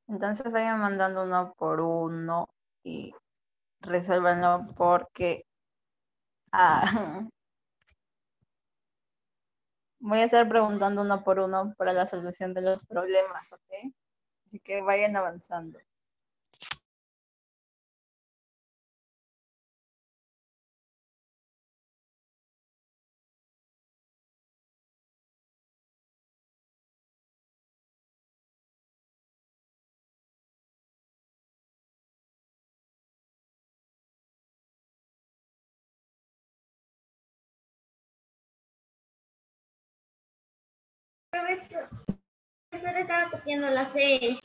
Entonces vayan mandando uno por uno y resuélvanlo porque ah, voy a estar preguntando uno por uno para la solución de los problemas, ¿ok? Así que vayan avanzando. Profesor, estaba copiando las 6.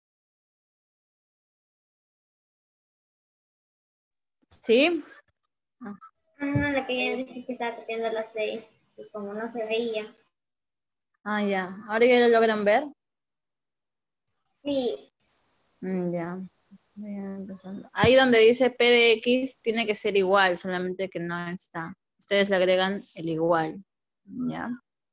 ¿Sí? No, la que ya dije que estaba copiando las 6. Y como no se veía. Ah, ya. ¿Ahora ya lo logran ver? Sí, Ya. Vayan empezando. Ahí donde dice P de X tiene que ser igual, solamente que no está. Ustedes le agregan el igual. ¿Ya?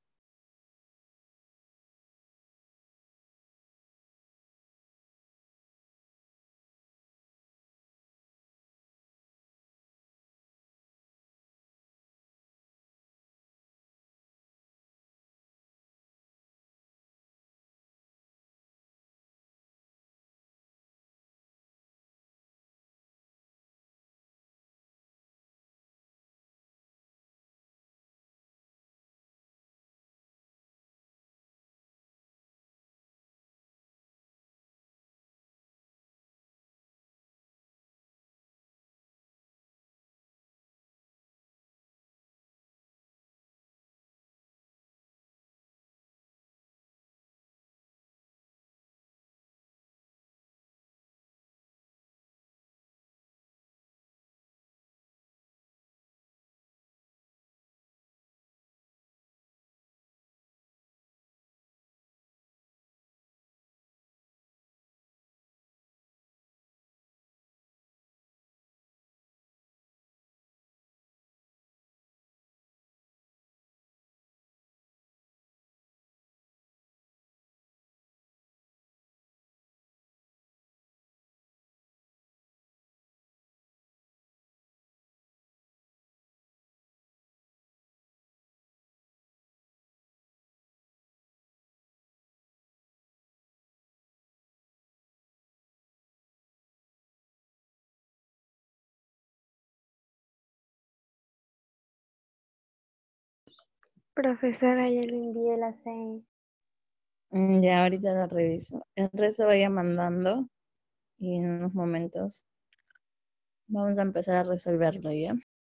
Profesora, ya le envié las 6. Ya, ahorita lo reviso. El resto vaya mandando y en unos momentos vamos a empezar a resolverlo, ¿ya?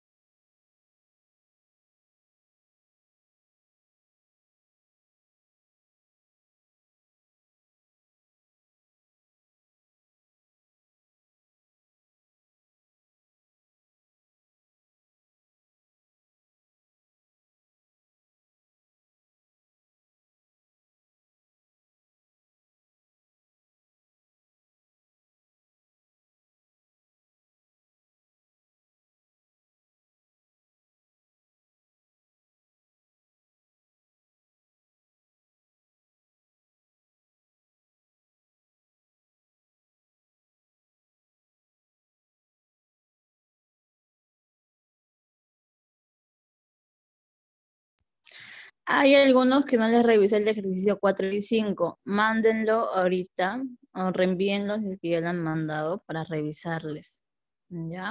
Hay algunos que no les revisé el ejercicio 4 y 5. Mándenlo ahorita o reenvíenlo si es que ya lo han mandado para revisarles. ¿Ya?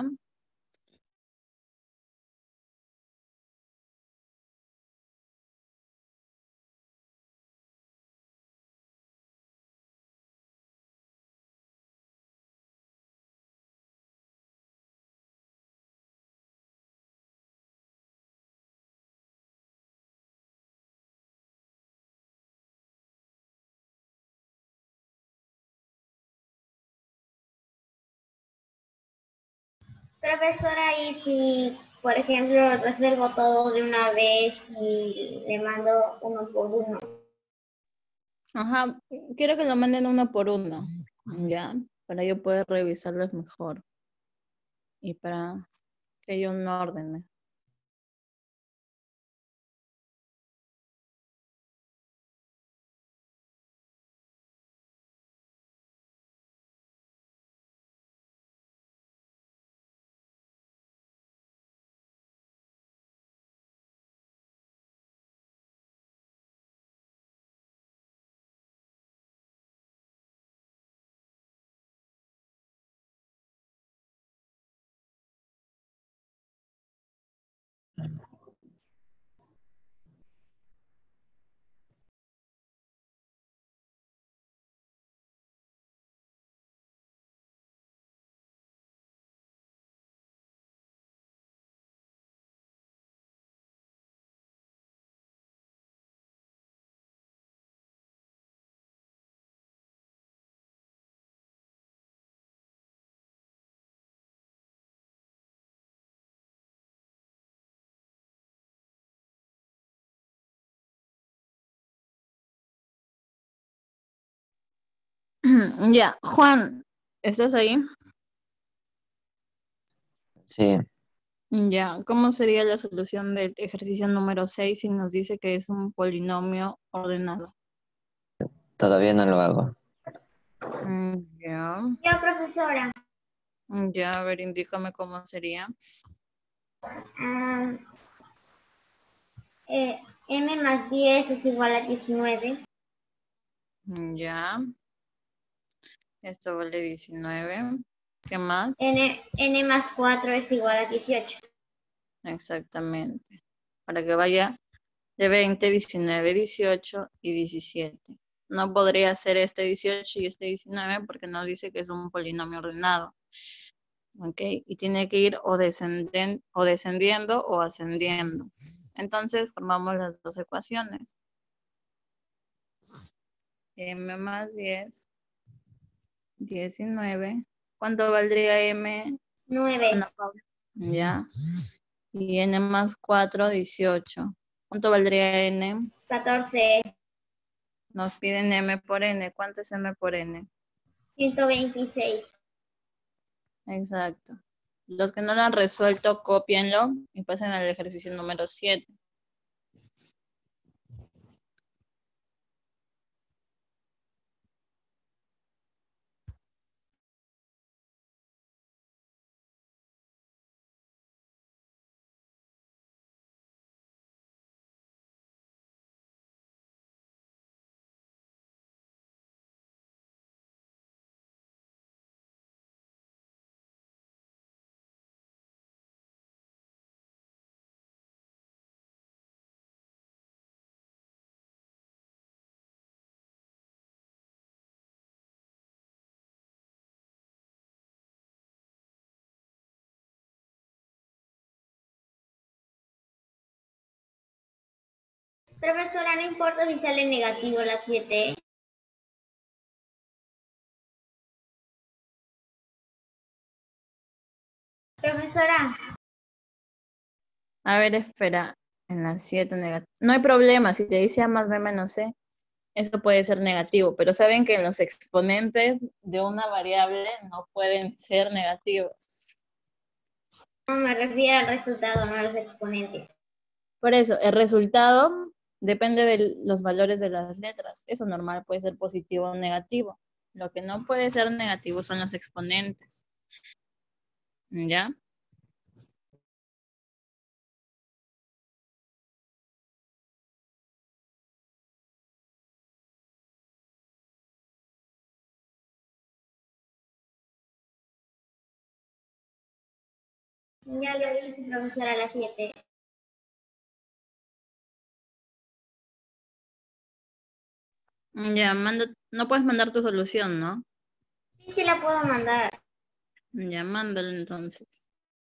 profesora, y si, por ejemplo, resuelvo todo de una vez y le mando uno por uno. Ajá, quiero que lo manden uno por uno. ¿Ya? Para yo poder revisarlos mejor. Y para que haya un orden. Ya, Juan, ¿estás ahí? Sí, Ya, ¿cómo sería la solución del ejercicio número 6 si nos dice que es un polinomio ordenado? todavía no lo hago. Ya, Yo, profesora, ya, a ver, indícame cómo sería. ah, m más 10 es igual a 19. Ya, esto vale 19. ¿Qué más? N más 4 es igual a 18. Exactamente. Para que vaya de 20, 19, 18 y 17. No podría ser este 18 y este 19 porque no dice que es un polinomio ordenado. ¿Ok? Y tiene que ir o descendiendo o ascendiendo. Entonces formamos las dos ecuaciones. M más 10, 19. ¿Cuánto valdría M? 9, Ana Paula? Ya. Y N más 4, 18. ¿Cuánto valdría N? 14, Nos piden M por N. ¿Cuánto es M por N? 126. Exacto. Los que no lo han resuelto, cópienlo y pasen al ejercicio número 7. Profesora, no importa si sale negativo la 7. Profesora, A ver, espera. En la 7 negativo. No hay problema. Si te dice A más B menos C, esto puede ser negativo. Pero saben que los exponentes de una variable no pueden ser negativos. no me refiero al resultado, no a los exponentes. Por eso, el resultado depende de los valores de las letras. Eso normal puede ser positivo o negativo. Lo que no puede ser negativo son los exponentes. ¿Ya? Ya lo hice, profesora, a la 7. Ya, no puedes mandar tu solución, ¿no? Sí, sí la puedo mandar. Ya, mándalo entonces.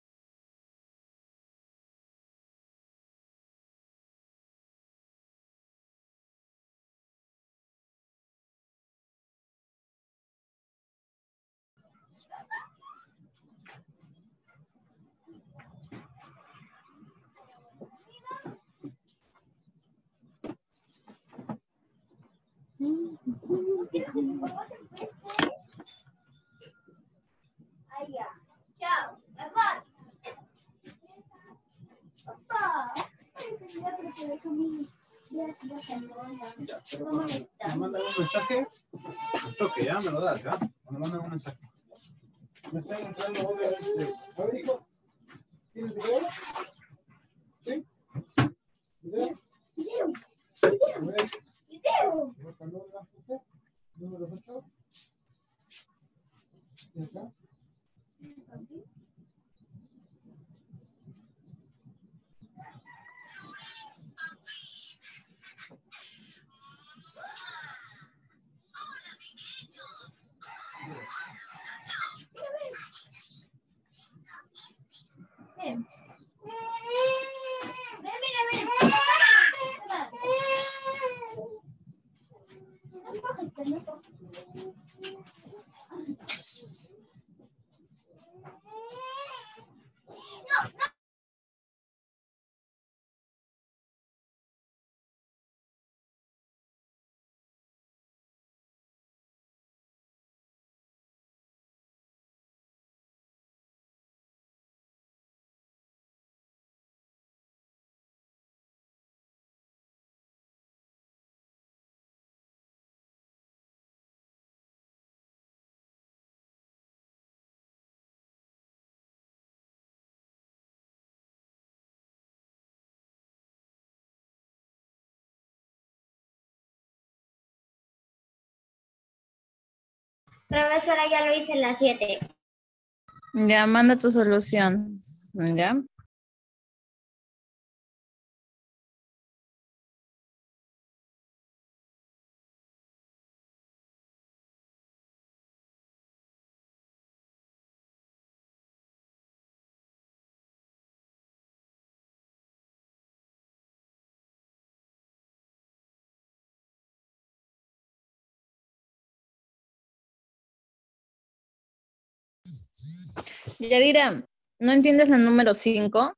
Me mandan un mensaje, toque, ya me lo das, ¿ya? Me mandan un mensaje. Me están entrando obviamente. A ver, hijo, ¿tienes video? ¿Sí? ¿Video? A ver. Número 8. ¿Ya está? Profesora, ya lo hice en la 7. Ya, manda tu solución. ¿Ya? Yadira, ¿no entiendes la número 5?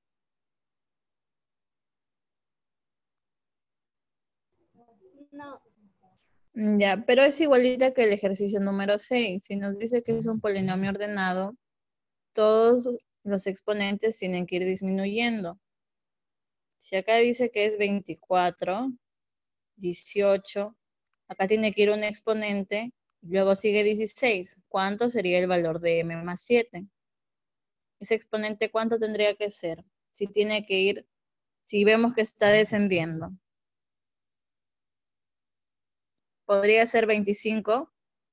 No. Ya, pero es igualita que el ejercicio número 6. Si nos dice que es un polinomio ordenado, todos los exponentes tienen que ir disminuyendo. Si acá dice que es 24, 18, acá tiene que ir un exponente, luego sigue 16. ¿Cuánto sería el valor de m más 7? Ese exponente, ¿cuánto tendría que ser? Si tiene que ir, si vemos que está descendiendo. ¿Podría ser 25?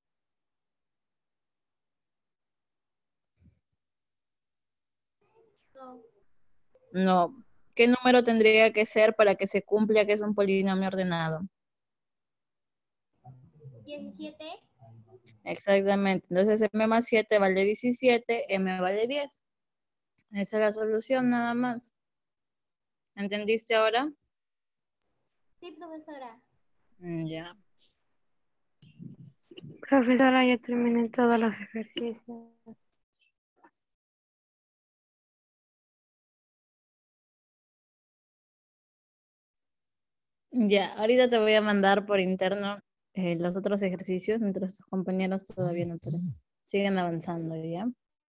No. No. ¿Qué número tendría que ser para que se cumpla que es un polinomio ordenado? 17. Exactamente. Entonces m más 7 vale 17, m vale 10. Esa es la solución nada más. ¿Entendiste ahora? Sí, profesora. Ya. Profesora, ya terminé todos los ejercicios. Ya, ahorita te voy a mandar por interno los otros ejercicios. Nuestros compañeros todavía no siguen avanzando, ¿ya?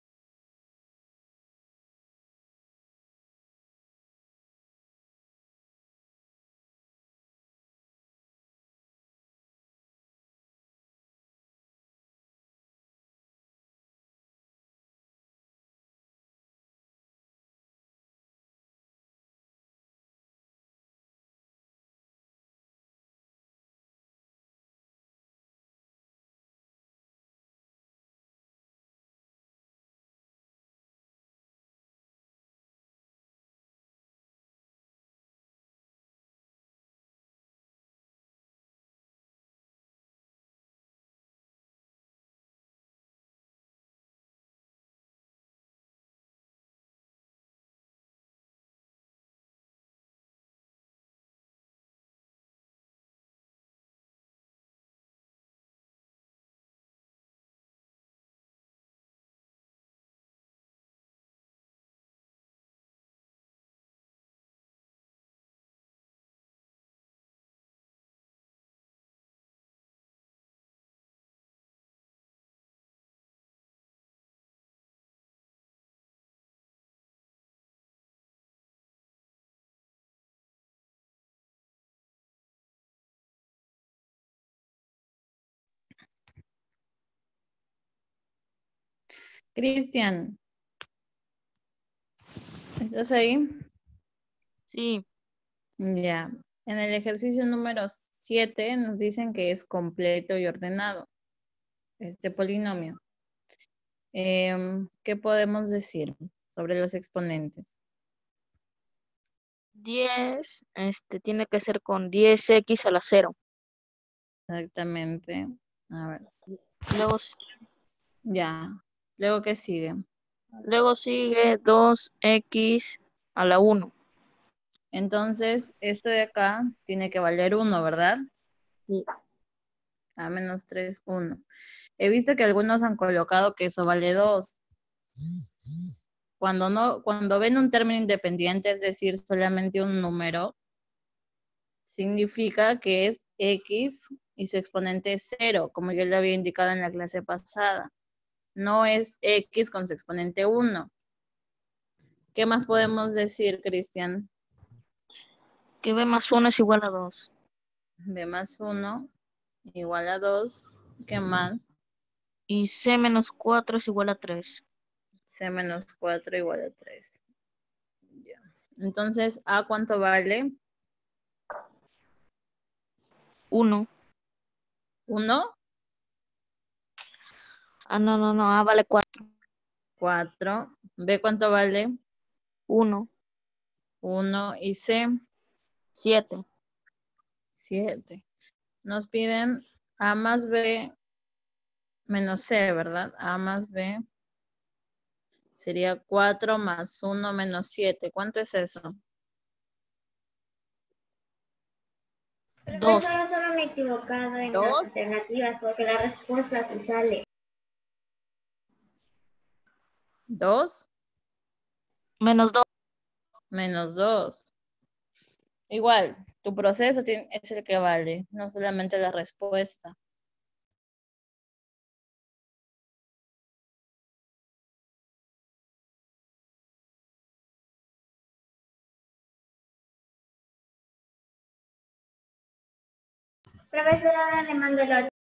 Cristian, ¿estás ahí? Sí, Ya. En el ejercicio número 7 nos dicen que es completo y ordenado este polinomio. ¿Qué podemos decir sobre los exponentes? 10 tiene que ser con 10x a la 0. Exactamente. A ver, Luego, ya. Luego, ¿qué sigue? luego sigue 2x a la 1. Entonces, esto de acá tiene que valer 1, ¿verdad? Sí. A menos 3, 1. He visto que algunos han colocado que eso vale 2. Cuando ven un término independiente, es decir, solamente un número, significa que es x y su exponente es 0, como yo le había indicado en la clase pasada. No es x con su exponente 1. ¿Qué más podemos decir, Cristian? Que b más 1 es igual a 2. B más 1 igual a 2. ¿Qué más? Y c menos 4 es igual a 3. C menos 4 igual a 3. Ya. Entonces, ¿A cuánto vale? 1. ¿1? Ah, no, A vale 4. 4. B, ¿cuánto vale? 1, 1. Y C, 7. 7. Nos piden A más B menos C, ¿verdad? A más B sería 4 más 1 menos 7. ¿Cuánto es eso? Dos. Profesora, solo me he equivocado en las 2. alternativas porque la respuesta sí sale. 2 Menos 2. menos 2. Igual, tu proceso es el que vale, no solamente la respuesta. Profesora, ahora le mando el otro.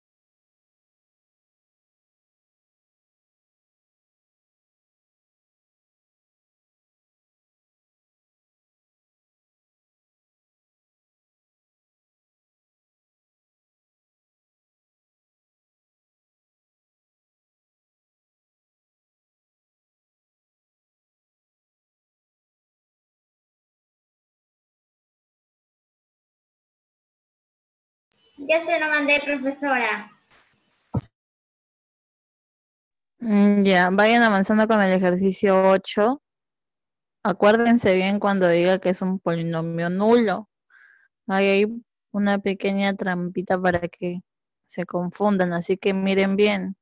Ya se lo mandé, profesora. Ya, vayan avanzando con el ejercicio 8. Acuérdense bien cuando diga que es un polinomio nulo. Hay ahí una pequeña trampita para que se confundan, así que miren bien.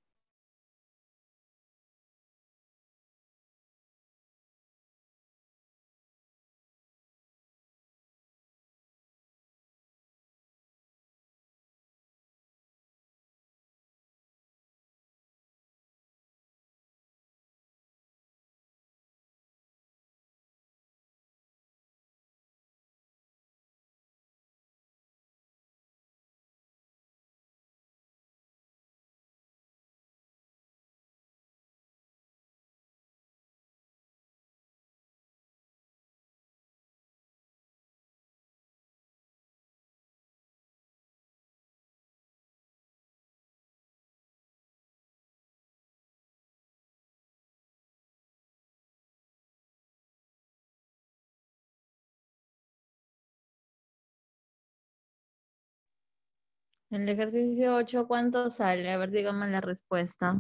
El ejercicio 8, ¿cuánto sale? A ver, dígame la respuesta.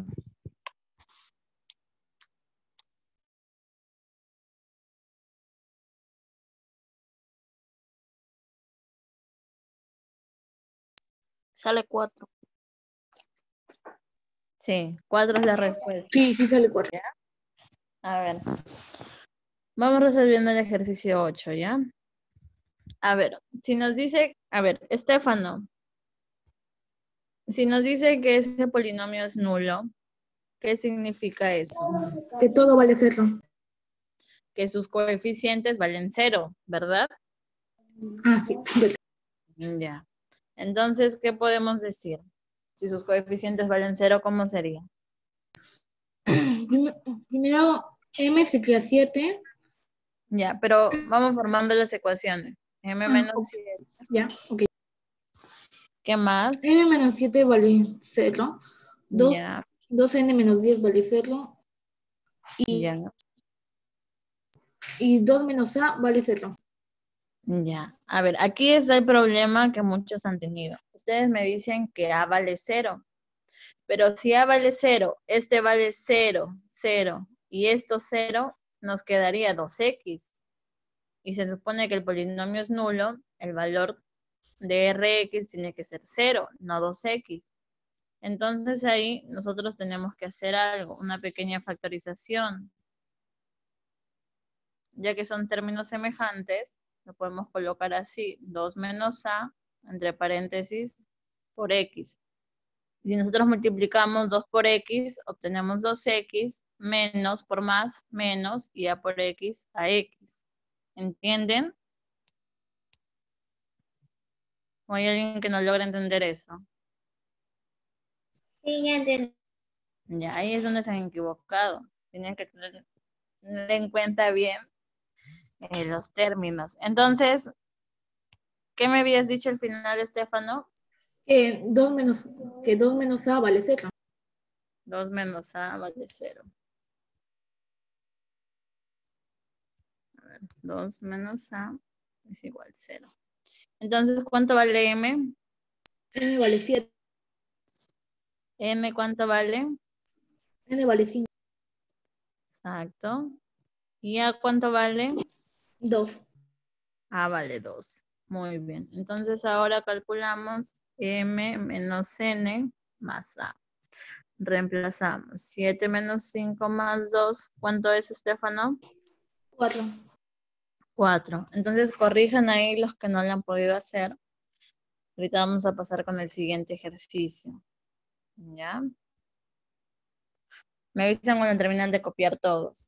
Sale 4. Sí, 4 es la respuesta. Sí, sale 4. A ver, vamos resolviendo el ejercicio 8, ¿ya? A ver, si nos dice, a ver, Estefano, si nos dice que ese polinomio es nulo, ¿qué significa eso? Que todo vale 0. Que sus coeficientes valen 0, ¿verdad? Ah, sí. Ya. Entonces, ¿qué podemos decir? Si sus coeficientes valen 0, ¿cómo sería? Primero, M sería 7. Ya, pero vamos formando las ecuaciones. M menos Ok. 7. Ya, ok. ¿Qué más? M menos 7 vale 0. Ya, 2N menos 10 vale 0. ya, Y 2 menos A vale 0. ya. A ver, aquí está el problema que muchos han tenido. Ustedes me dicen que A vale 0. Pero si A vale 0, este vale 0, 0, y esto 0, nos quedaría 2x. Y se supone que el polinomio es nulo, el valor de Rx tiene que ser 0, no 2x. Entonces ahí nosotros tenemos que hacer algo, una pequeña factorización. Ya que son términos semejantes, lo podemos colocar así, 2 menos A, entre paréntesis, por X. Si nosotros multiplicamos 2 por X, obtenemos 2X, menos por más, menos, y A por X a X. ¿Entienden? ¿O hay alguien que no logra entender eso? Sí, ya entendí. Ya, ahí es donde se han equivocado. Tienen que tener en cuenta bien los términos. Entonces, ¿qué me habías dicho al final, Estefano? Que 2 menos A vale 0. 2 menos A vale 0. 2 menos A es igual a 0. Entonces, ¿cuánto vale M? N vale 7. M, ¿cuánto vale? N vale 5. Exacto. ¿Y A cuánto vale? 2. A vale 2. Muy bien. Entonces, ahora calculamos M menos N más A. Reemplazamos. 7 menos 5 más 2. ¿Cuánto es, Estefano? 4. 4. Entonces, corrijan ahí los que no lo han podido hacer. Ahorita vamos a pasar con el siguiente ejercicio. ¿Ya? Me avisan cuando terminan de copiar todos.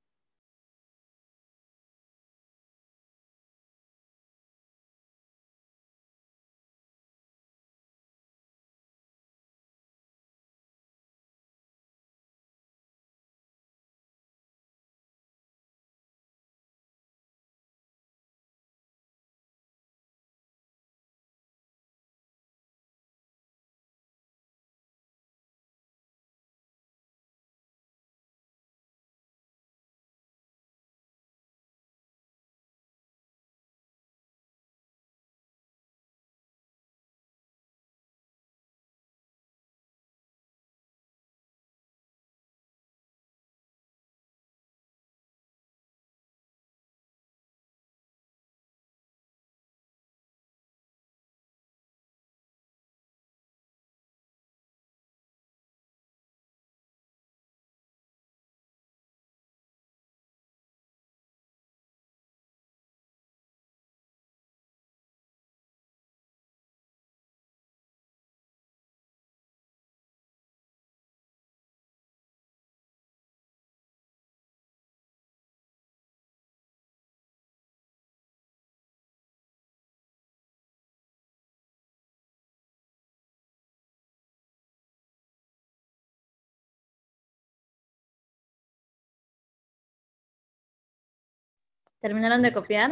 ¿Terminaron de copiar?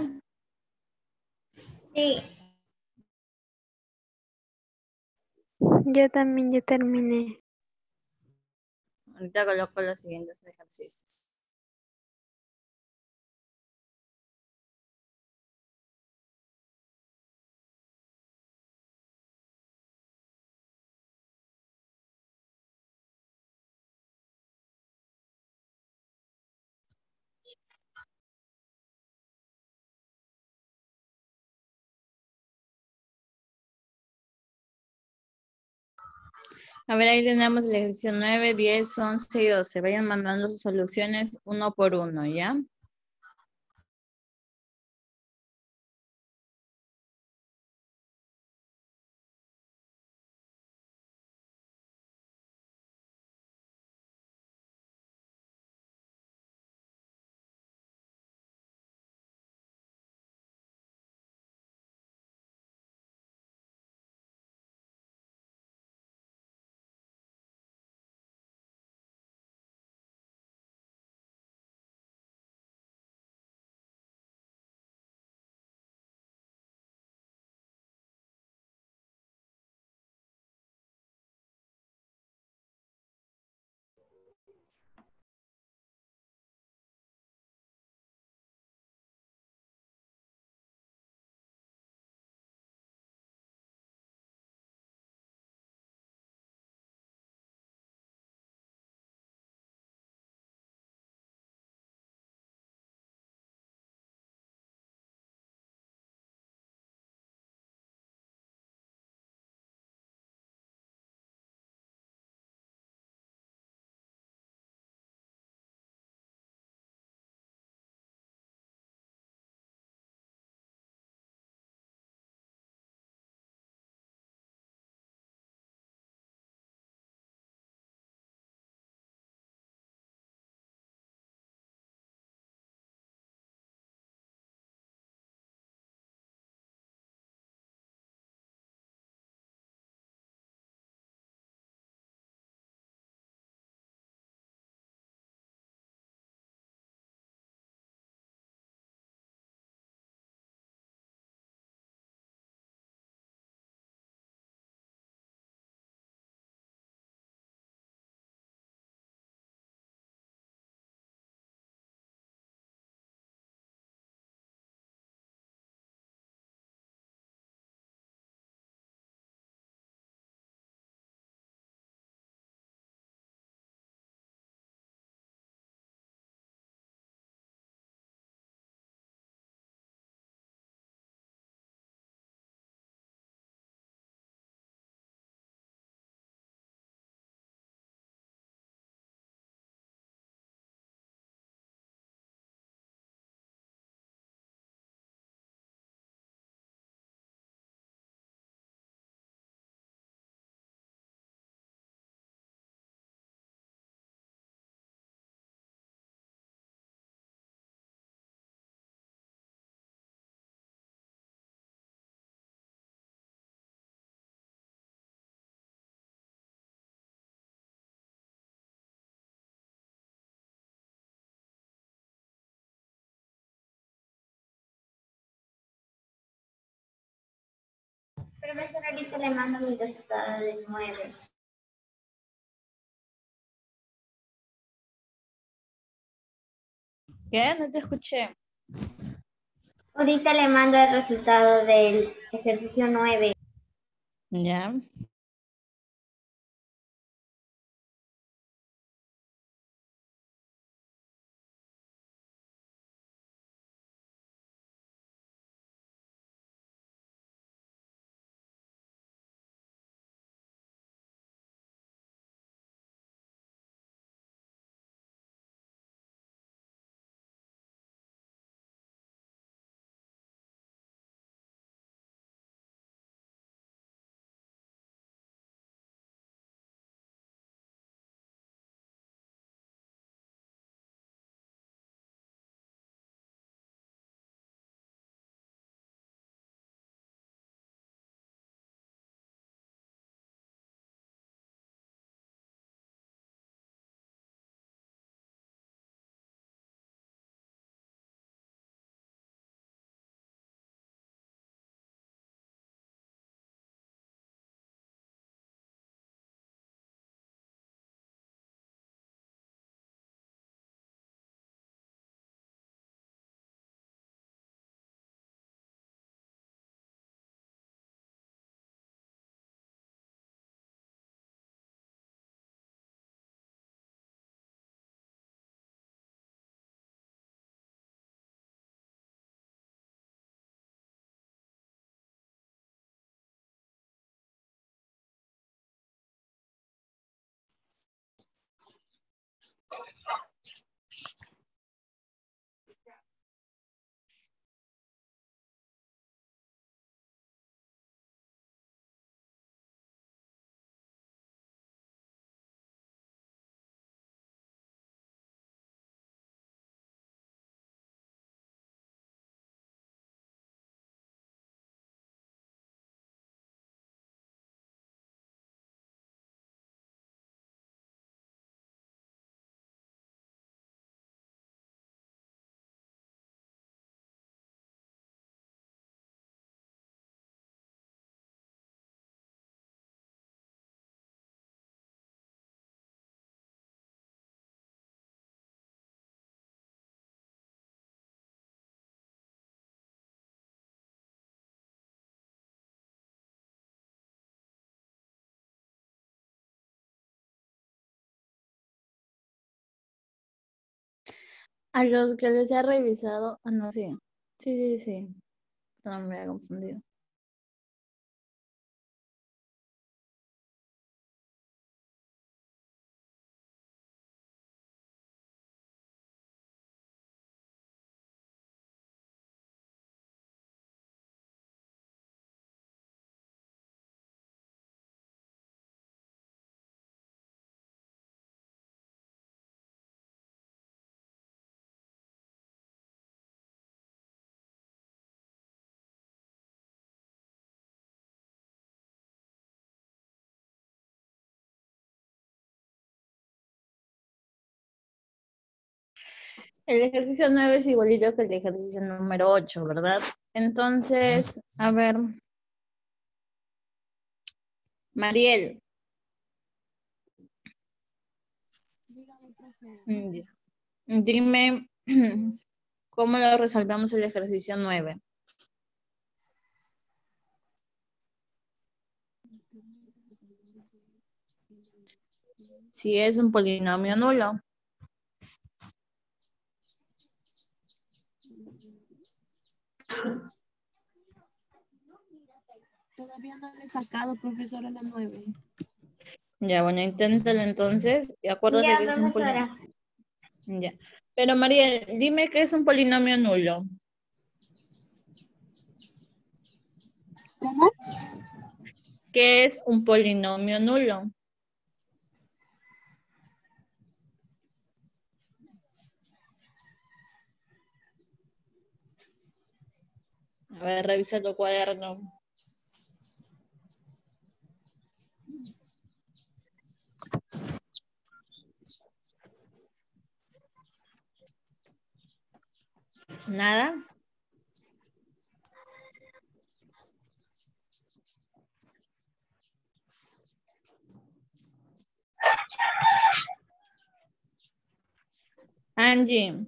Sí. Yo también ya terminé. Ahorita coloco los siguientes ejercicios. A ver, ahí tenemos el ejercicio 9, 10, 11 y 12. Vayan mandando sus soluciones uno por uno, ¿ya? profesor, ahorita le mando mi resultado del 9. ¿Qué? No te escuché. Ahorita le mando el resultado del ejercicio 9. Ya. A los que les he revisado, no, sí. Sí. No me había confundido. El ejercicio 9 es igualito que el ejercicio número 8, ¿verdad? Entonces, a ver. Mariel. Ya. Dime cómo lo resolvemos el ejercicio 9. Si es un polinomio nulo. Todavía no le he sacado, profesora, la 9. Ya, bueno, inténtalo entonces. Y acuérdate Ya, que es un polinomio. profesora. Ya. Pero Mariel, dime qué es un polinomio nulo. ¿Cómo? ¿Qué es un polinomio nulo? A ver, revisa tu cuaderno. ¿Nada? Angie,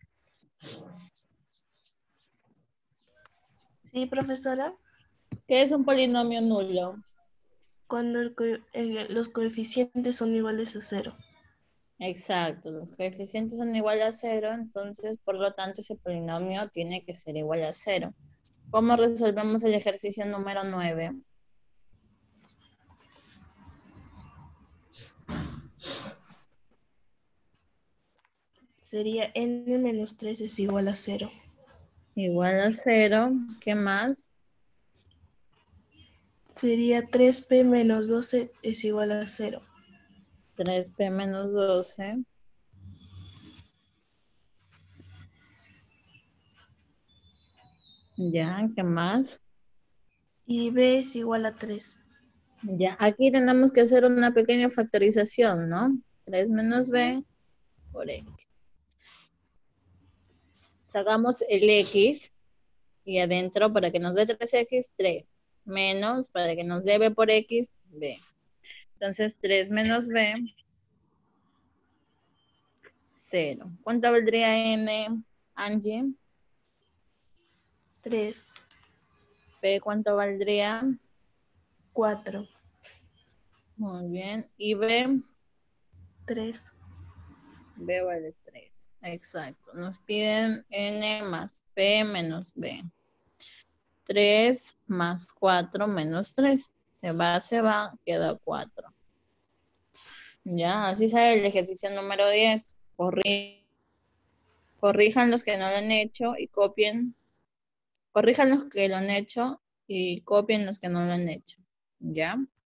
Sí, profesora. ¿qué es un polinomio nulo? Cuando los coeficientes son iguales a 0. Exacto, los coeficientes son iguales a 0, entonces por lo tanto ese polinomio tiene que ser igual a 0. ¿Cómo resolvemos el ejercicio número 9? Sería n menos 3 es igual a 0. Igual a 0, ¿qué más? Sería 3p menos 12 es igual a 0. 3p menos 12. Ya, ¿qué más? Y b es igual a 3. Ya, aquí tenemos que hacer una pequeña factorización, ¿no? 3 menos b por x. Sacamos el x y adentro para que nos dé 3x, 3. Menos para que nos dé b por x, b. Entonces 3 menos b, 0. ¿Cuánto valdría n, Angie? 3, B, ¿cuánto valdría? 4, Muy bien. ¿Y b? 3. B vale 3. Exacto. Nos piden n más p menos b. 3 más 4 menos 3. Se va, queda 4. Ya, así sale el ejercicio número 10. Corrijan los que no lo han hecho y copien. Corrijan los que lo han hecho y copien los que no lo han hecho. ¿Ya?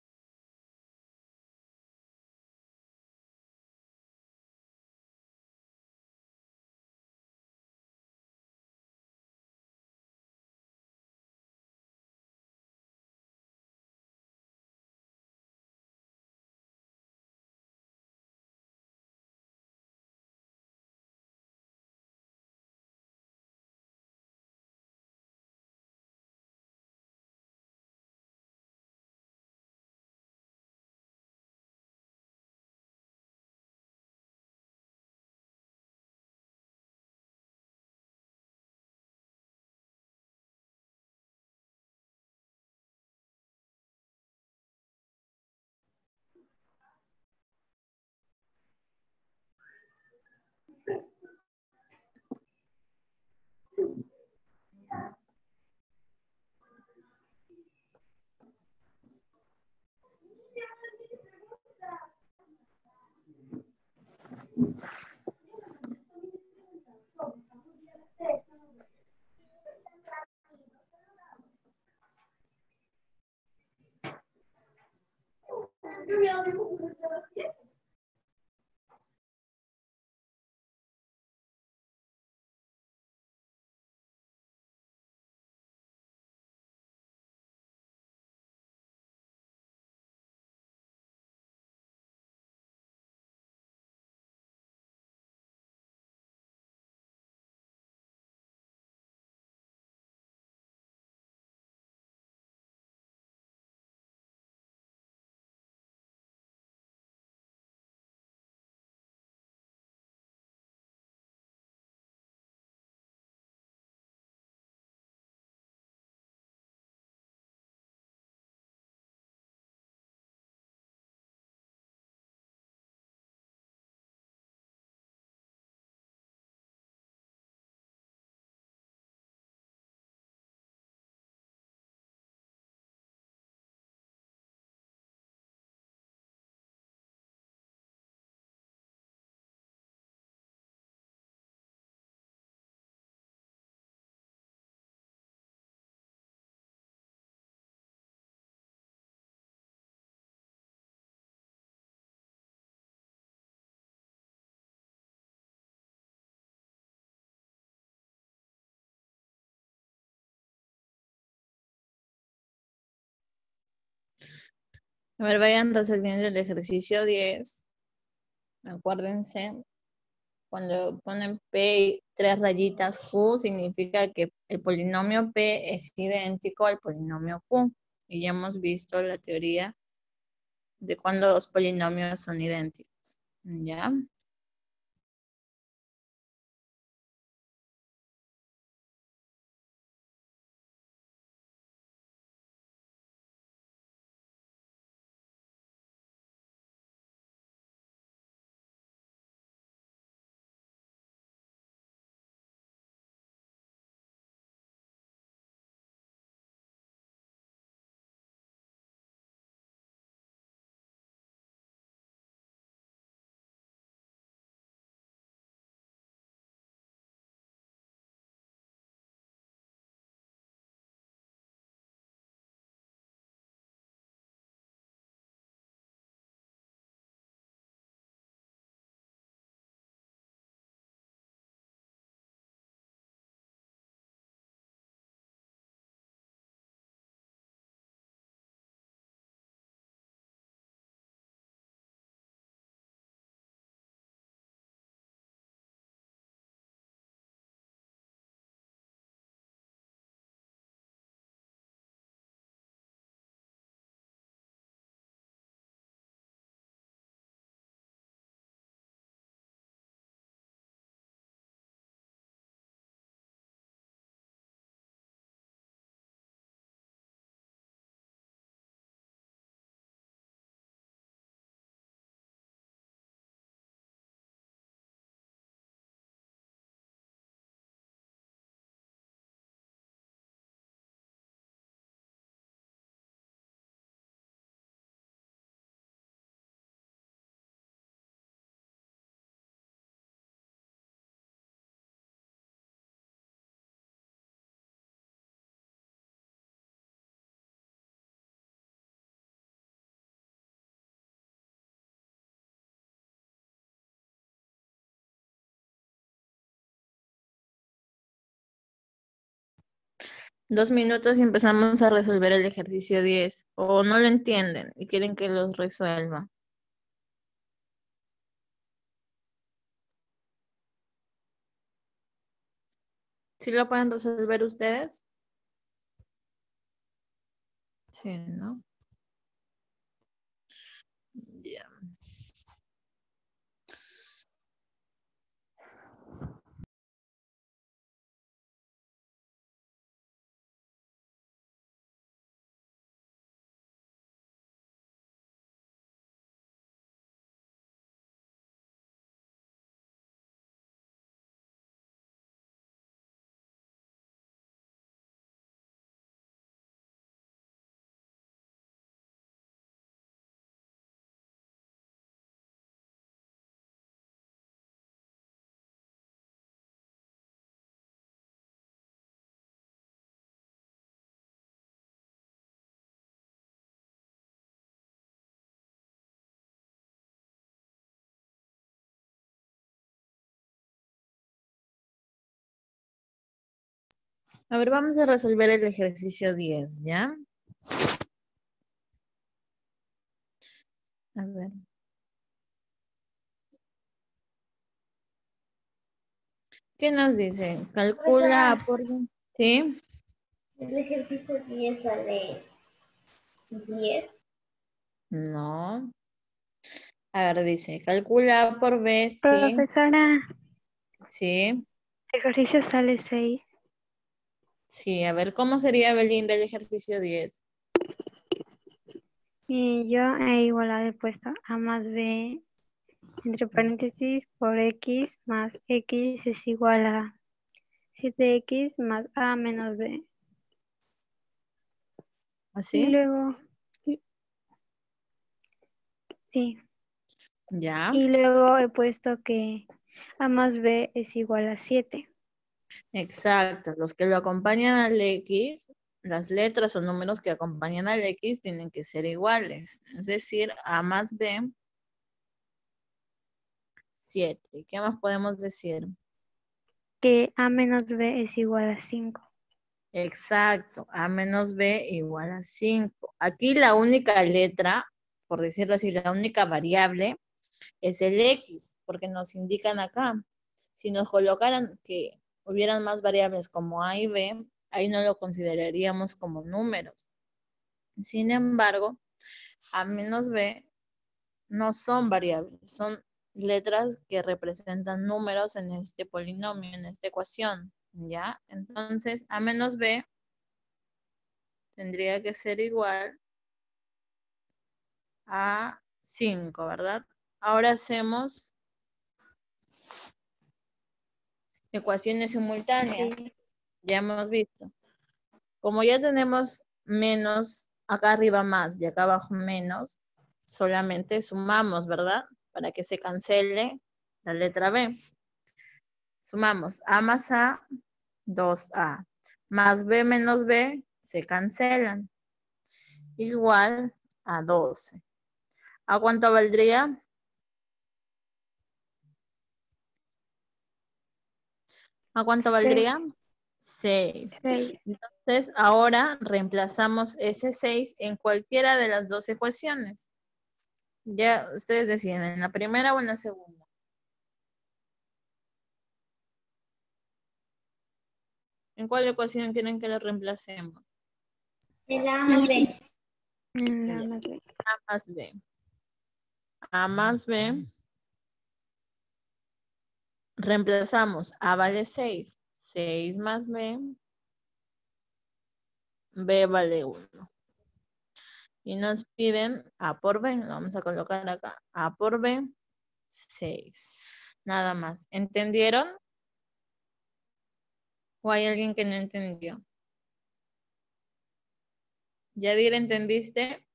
A ver, vayan resolviendo el ejercicio 10. Acuérdense, cuando ponen P y 3 rayitas Q, significa que el polinomio P es idéntico al polinomio Q. Y ya hemos visto la teoría de cuando los polinomios son idénticos. ¿Ya? 2 minutos y empezamos a resolver el ejercicio 10. O no lo entienden y quieren que los resuelva. ¿Sí lo pueden resolver ustedes? Sí, ¿no? Ya. A ver, vamos a resolver el ejercicio 10, ¿ya? A ver. ¿Qué nos dice? Calcula por... ¿Sí? El ejercicio 10 sale 10. No. A ver, dice, calcula A por B, sí. Profesora, Sí. ejercicio sale 6. Sí, a ver, ¿cómo sería, Belinda, el ejercicio 10? Y yo he igualado he puesto A más B entre paréntesis por X más X es igual a 7X más A menos B. Y ¿Así? luego, sí. Ya. Y luego he puesto que A más B es igual a 7. Exacto. Los que lo acompañan al X, las letras o números que acompañan al X tienen que ser iguales. Es decir, A más B, 7. ¿Qué más podemos decir? Que A menos B es igual a 5. Exacto. A menos B igual a 5. Aquí la única letra, por decirlo así, la única variable es el X, porque nos indican acá. Si nos colocaran que hubieran más variables como A y B, ahí no lo consideraríamos como números. Sin embargo, A menos B no son variables, son letras que representan números en este polinomio, en esta ecuación, ¿ya? Entonces, A menos B tendría que ser igual a 5, ¿verdad? Ahora hacemos ecuaciones simultáneas. Sí. Ya hemos visto. Como ya tenemos menos, acá arriba más y acá abajo menos, solamente sumamos, ¿verdad? Para que se cancele la letra B. Sumamos A más A, 2A. Más B menos B, se cancelan. Igual a 12. ¿A cuánto valdría? ¿A cuánto valdría? 6. 6. Entonces, ahora reemplazamos ese 6 en cualquiera de las dos ecuaciones. Ya ustedes deciden, ¿en la primera o en la segunda? ¿En cuál ecuación quieren que lo reemplacemos? El A más B. La más B. A más B. A más B. Reemplazamos. A vale 6. 6 más B. B vale 1. Y nos piden A por B. Lo vamos a colocar acá. A por B, 6. Nada más. ¿Entendieron? ¿O hay alguien que no entendió? Yadira, ¿entendiste?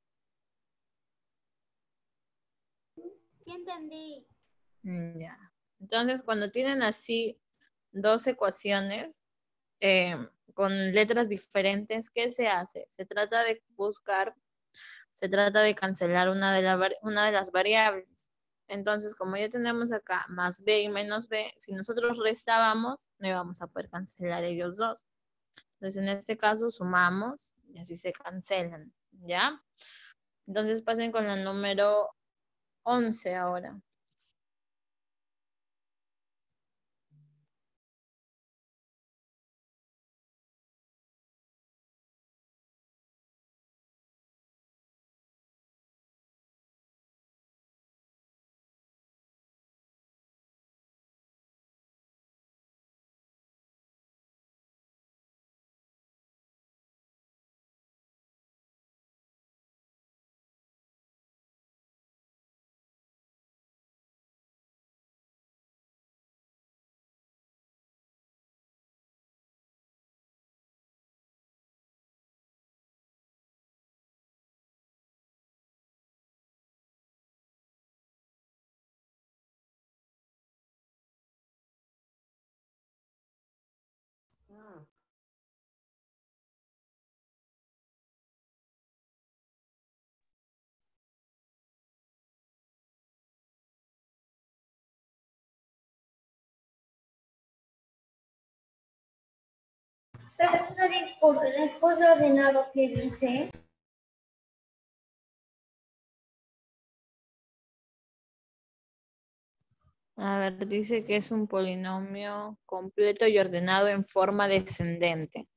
Sí entendí. Ya. Entonces, cuando tienen así dos ecuaciones con letras diferentes, ¿qué se hace? Se trata de buscar, se trata de cancelar una de las variables. Entonces, como ya tenemos acá más b y menos b, si nosotros restábamos, no íbamos a poder cancelar ellos dos. Entonces, en este caso, sumamos y así se cancelan, ¿ya? Entonces, pasen con la número 11 ahora. Profesora, disculpe, después de ordenado que dice, A ver, dice que es un polinomio completo y ordenado en forma descendente.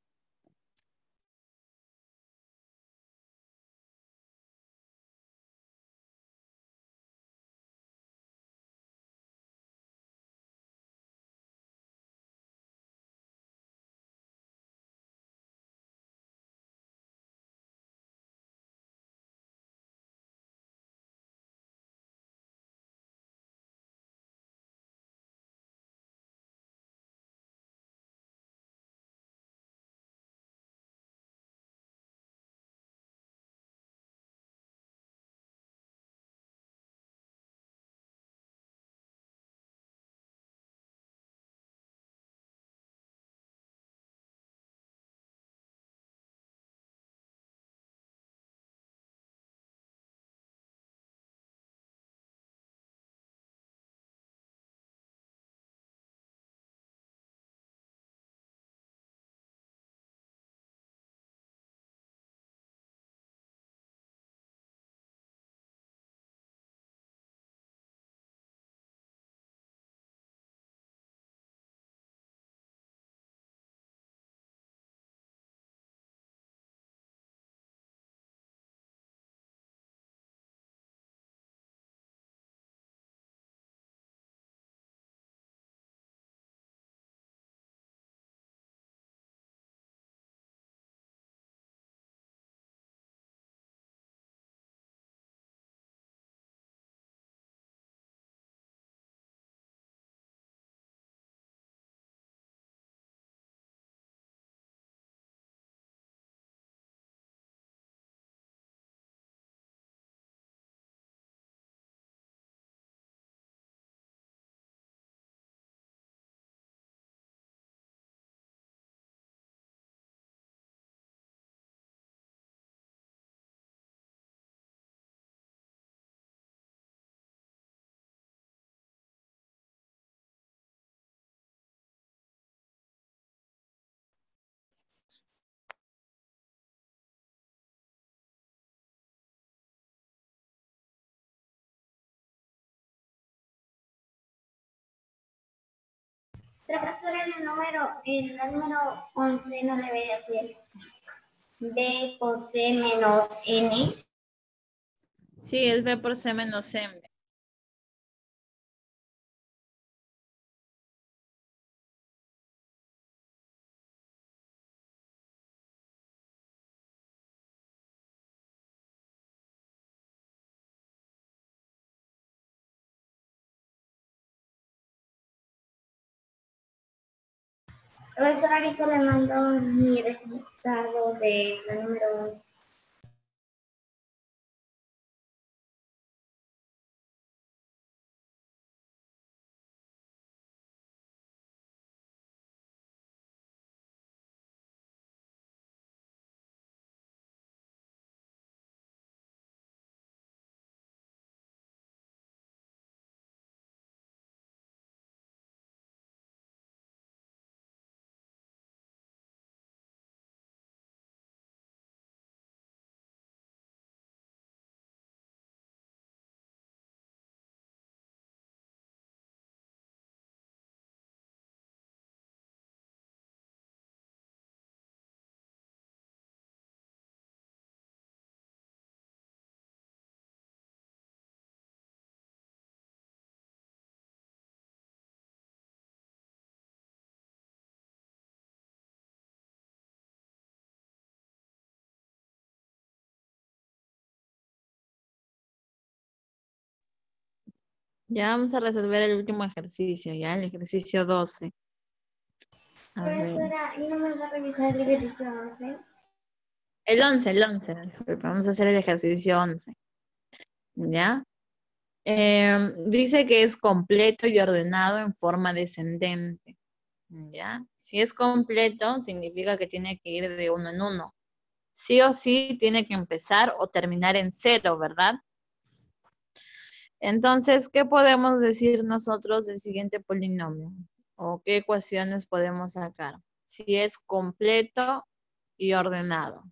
profesora, en la número 11 no debería ser B por C menos N. Sí, es B por C menos M. Profesora, ahorita le mando mi resultado de la número 11. Ya vamos a resolver el último ejercicio, ya el ejercicio 12. A ver. Profesora, ¿y no me va a revisar el ejercicio 11? El 11, disculpe, vamos a hacer el ejercicio 11. ¿Ya? Dice que es completo y ordenado en forma descendente. ¿Ya? Si es completo, significa que tiene que ir de uno en uno. Sí o sí tiene que empezar o terminar en 0, ¿verdad? Entonces, ¿qué podemos decir nosotros del siguiente polinomio? ¿O qué ecuaciones podemos sacar? Si es completo y ordenado.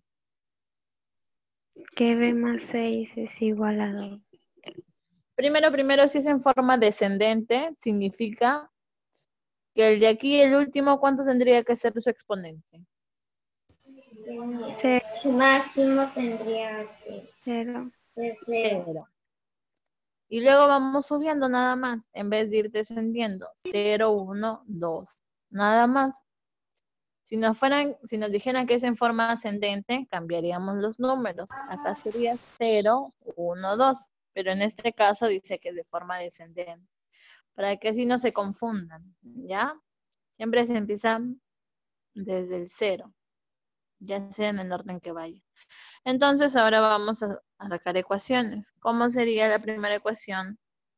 Que b más 6 es igual a 2. Primero, si es en forma descendente, significa que el de aquí, el último, ¿cuánto tendría que ser su exponente? Su máximo tendría que 0. ser 0. 0. Y luego vamos subiendo nada más, en vez de ir descendiendo. 0, 1, 2. Nada más. Si nos dijeran que es en forma ascendente, cambiaríamos los números. Acá sería 0, 1, 2. Pero en este caso dice que es de forma descendente. Para que así no se confundan, ¿ya? Siempre se empieza desde el 0, ya sea en el orden que vaya. Entonces ahora vamos a sacar ecuaciones. ¿Cómo sería la primera ecuación?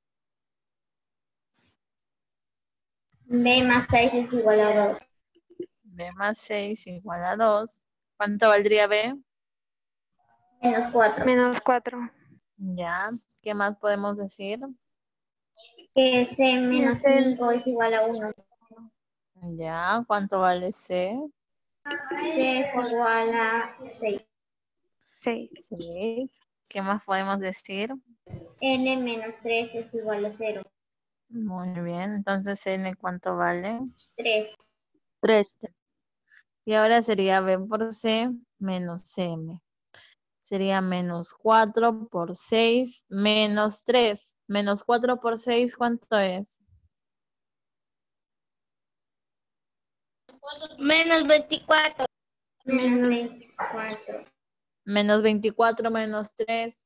B más 6 es igual a 2. B más 6 igual a 2. ¿Cuánto valdría B? Menos 4. Menos 4. Ya. ¿Qué más podemos decir? Que C menos 5 es igual a 1. Ya. ¿Cuánto vale C? C es igual a 6. 6. 6. ¿Qué más podemos decir? N menos 3 es igual a 0. Muy bien. Entonces, N, ¿cuánto vale? 3. 3. Y ahora sería B por C menos M. Sería menos 4 por 6 menos 3. Menos 4 por 6, ¿cuánto es? Menos 24. Menos 24. Menos 24 menos 3.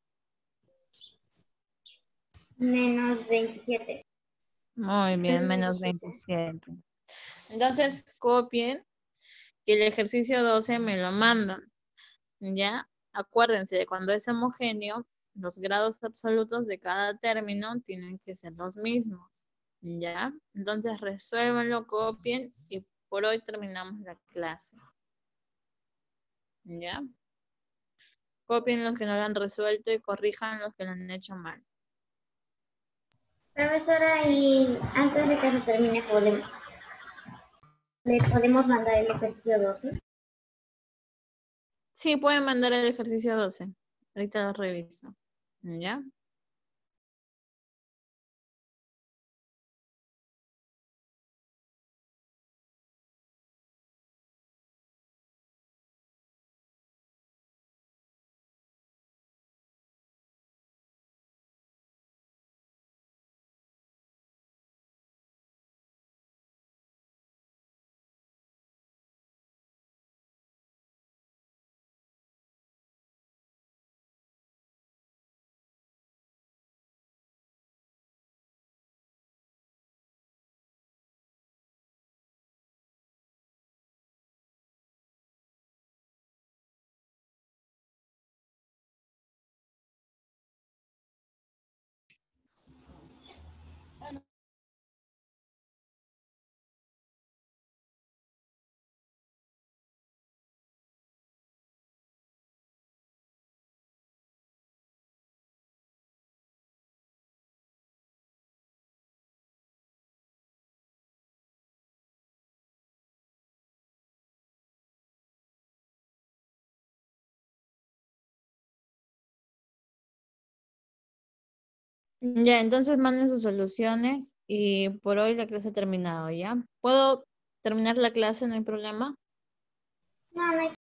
Menos 27. Muy bien, menos 27. Entonces, copien y el ejercicio 12 me lo mandan. ¿Ya? Acuérdense de cuando es homogéneo, los grados absolutos de cada término tienen que ser los mismos. ¿Ya? Entonces, resuélvanlo, copien y por hoy terminamos la clase. ¿Ya? Copien los que no lo han resuelto y corrijan los que lo han hecho mal. Profesora, y antes de que se termine, ¿le podemos mandar el ejercicio 12? Sí, pueden mandar el ejercicio 12. Ahorita lo reviso. ¿Ya? Ya, entonces manden sus soluciones y por hoy la clase ha terminado, ¿ya? ¿Puedo terminar la clase? No hay problema. No, no hay